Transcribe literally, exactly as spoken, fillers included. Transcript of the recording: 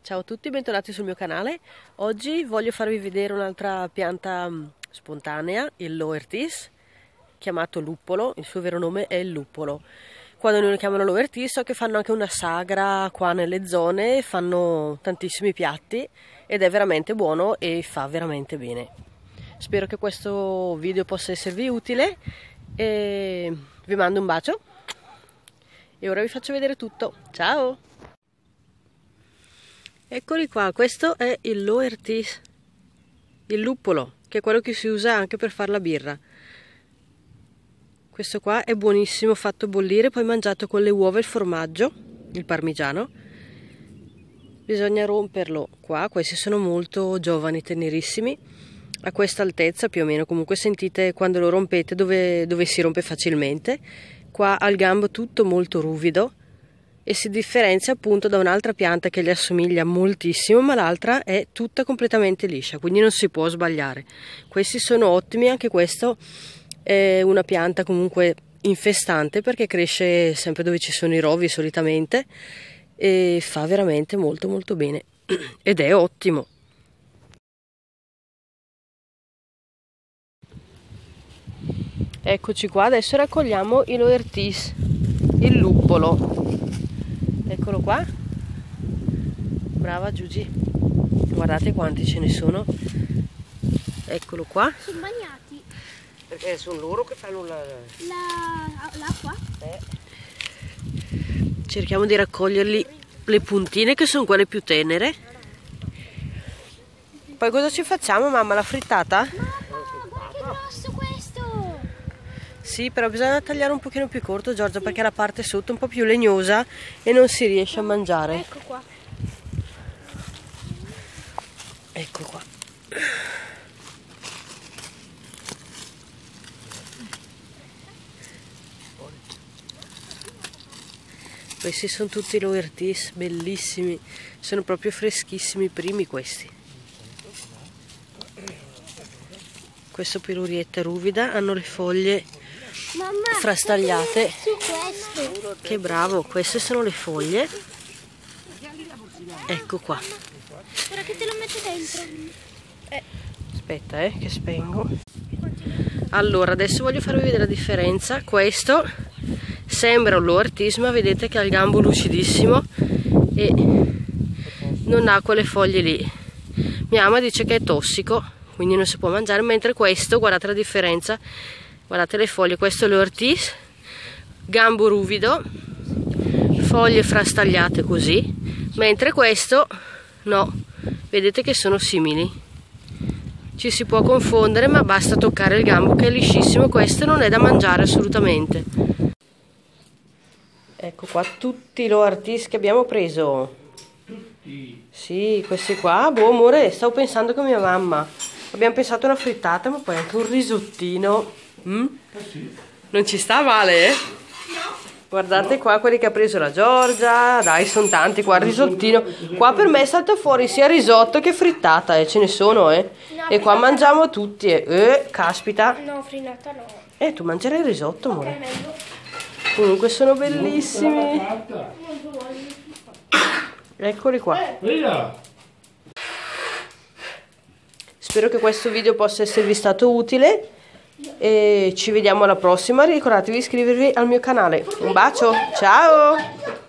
Ciao a tutti, bentornati sul mio canale. Oggi voglio farvi vedere un'altra pianta spontanea, il Laertes, chiamato luppolo. Il suo vero nome è il luppolo. Quando noi lo chiamano Laertes so che fanno anche una sagra qua nelle zone, fanno tantissimi piatti ed è veramente buono e fa veramente bene. Spero che questo video possa esservi utile e vi mando un bacio e ora vi faccio vedere tutto. Ciao! Eccoli qua, questo è il Laertes, il luppolo, che è quello che si usa anche per fare la birra. Questo qua è buonissimo, fatto bollire, poi mangiato con le uova e il formaggio, il parmigiano. Bisogna romperlo qua, questi sono molto giovani, tenerissimi, a questa altezza più o meno, comunque sentite quando lo rompete dove, dove si rompe facilmente. Qua al gambo tutto molto ruvido. E si differenzia appunto da un'altra pianta che gli assomiglia moltissimo, ma l'altra è tutta completamente liscia, quindi non si può sbagliare. Questi sono ottimi, anche questo è una pianta comunque infestante perché cresce sempre dove ci sono i rovi solitamente e fa veramente molto molto bene ed è ottimo. Eccoci qua, adesso raccogliamo il Laertes, il luppolo. Eccolo qua, brava Giugi, guardate quanti ce ne sono, eccolo qua. Sono bagnati. Perché sono loro che fanno l'acqua? La, eh. Cerchiamo di raccoglierli le puntine che sono quelle più tenere. Poi cosa ci facciamo, mamma, la frittata? Mamma, guarda che grosso questo! Sì, però bisogna tagliare un pochino più corto, Giorgia, perché la parte sotto è un po' più legnosa e non si riesce a mangiare. Ecco qua. Ecco qua. Questi sono tutti i Laertes, bellissimi, sono proprio freschissimi i primi questi. Questo pirurietta ruvida, hanno le foglie Mamma, frastagliate. su questo. Che bravo, queste sono le foglie. Ecco qua. Spera che te lo metto dentro. Eh. Aspetta eh, che spengo. Allora, adesso voglio farvi vedere la differenza. Questo sembra un Laertes, ma vedete che ha il gambo lucidissimo e non ha quelle foglie lì. Mia mamma dice che è tossico, quindi non si può mangiare, mentre questo, guardate la differenza, guardate le foglie, questo è Laertes, gambo ruvido, foglie frastagliate così, mentre questo no, vedete che sono simili. Ci si può confondere, ma basta toccare il gambo che è liscissimo. Questo non è da mangiare assolutamente. Ecco qua tutti i Laertes che abbiamo preso. Tutti? Sì, questi qua. Boh amore, stavo pensando con mia mamma. Abbiamo pensato a una frittata, ma poi anche un risottino. Mm? Eh sì. Non ci sta male, eh? No. Guardate no. Qua quelli che ha preso la Giorgia. Dai, sono tanti qua, il risottino. Qua per me salta fuori sia risotto che frittata, eh? Ce ne sono, eh? No, e qua mangiamo tutti, eh? eh caspita. No, frittata no. Eh, tu mangerai il risotto, amore. Okay, meglio. Comunque sono bellissimi. Eccoli qua. Spero che questo video possa esservi stato utile e ci vediamo alla prossima. Ricordatevi di iscrivervi al mio canale. Un bacio, ciao!